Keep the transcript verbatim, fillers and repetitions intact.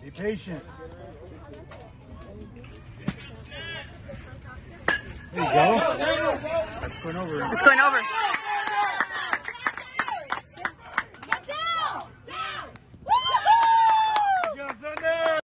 Be patient. There you go. That's going over. It's going over.